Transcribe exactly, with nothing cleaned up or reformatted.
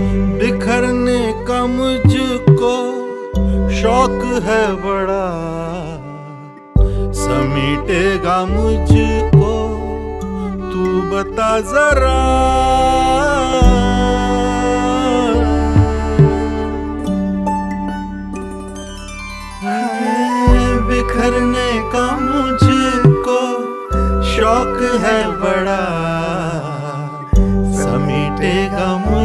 बिखरने का मुझको शौक है बड़ा, समीटेगा मुझको तू बता जरा। बिखरने का मुझको शौक है बड़ा, समीटेगा मुझको